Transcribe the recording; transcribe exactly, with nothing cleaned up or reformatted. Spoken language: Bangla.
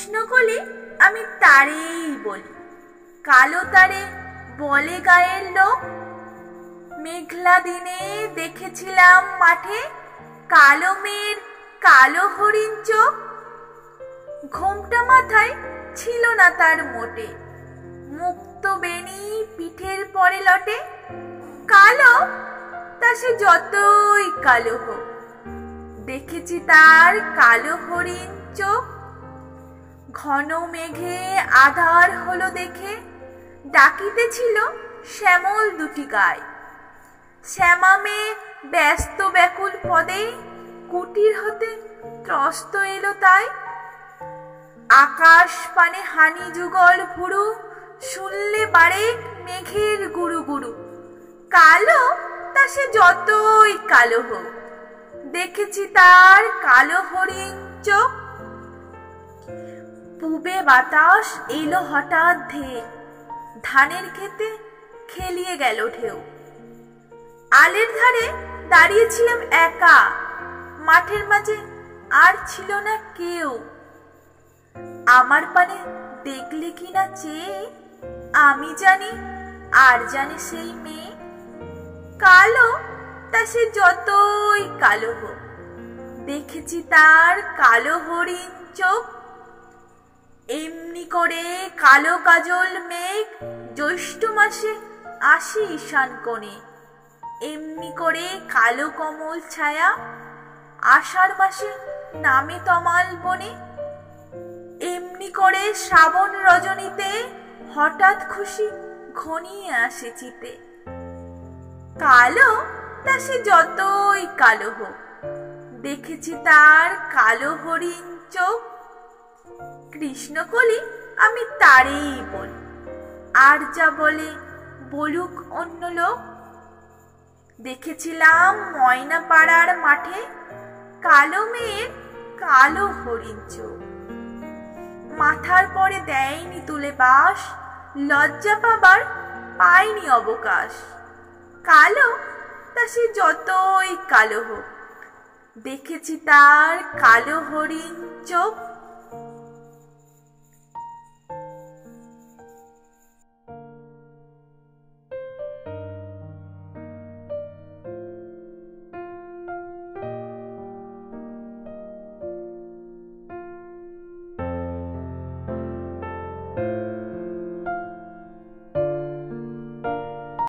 কৃষ্ণকলি আমি তারেই বলি, কালো তারে বলে গায়ের লোক। মেঘলা দিনে দেখেছিলাম মাঠে কালো মেয়ের কালো হরিণ চোখ। ঘোমটা মাথায় ছিল না তার মোটে, মুক্ত বেনি পিঠের পরে লটে। কালো তা সে যতই কালো হোক, দেখেছি তার কালো হরিণ চোখ। ঘন মেঘে আধার হলো দেখে ডাকিতেছিল শ্যামল দুটি গায়। শ্যামা মেয়ে ব্যস্ত ব্যাকুল পদে কুটির হতে ত্রস্ত এলো তাই। আকাশ পানে হানি যুগল ভুরু, শুনলে বাড়ে মেঘের গুরু গুরু। কালো তা সে যতই কালো হোক, দেখেছি তার কালো হরিণ চোখ। পূবে বাতাস এলো হঠাৎ ধেয়ে, ধানের খেতে খেলিয়ে গেল ঢেউ। আলের ধারে দাঁড়িয়েছিলাম একা, মাঠের মাঝে আর ছিল না কেউ। আমার পানে দেখলে কিনা চেয়ে আমি জানি আর জানে সেই মেয়ে। কালো তা সে যতই কালো হোক, দেখেছি তার কালো হরিণ চোখ। এমনি করে কালো কাজল মেঘ জ্যৈষ্ঠ মাসে আসি ঈশান কোণে। এমনি করে কালো কমল ছায়া আষাঢ় মাসে নামে তমাল বনে। এমনি করে শ্রাবণ রজনীতে হঠাৎ খুশি ঘনিয়ে আসে চিতে। কালো তা সে যতই কালো হোক, দেখেছি তার কালো হরিণ চোখ। কৃষ্ণকলি আমি তারেই বলি, আর যা বলে বলুক অন্য লোক। দেখেছিলাম ময়না পাড়ার মাঠে কালো মেয়ের কালো হরিণ চোখ। মাথার পরে দেয়নি তুলে বাস, লজ্জা পাবার পায়নি অবকাশ। কালো তা সে যতই কালো হোক, দেখেছি তার কালো হরিণ চোখ।